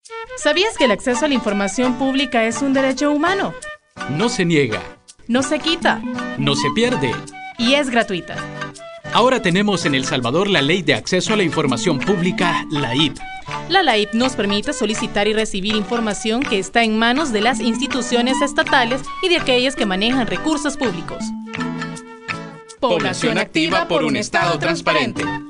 ¿Sabías que el acceso a la información pública es un derecho humano? No se niega, No se quita no se pierde. y es gratuita. Ahora tenemos en El Salvador la Ley de Acceso a la Información Pública, la IP. La LAIP nos permite solicitar y recibir información que está en manos de las instituciones estatales y de aquellas que manejan recursos públicos. Población activa por un Estado transparente.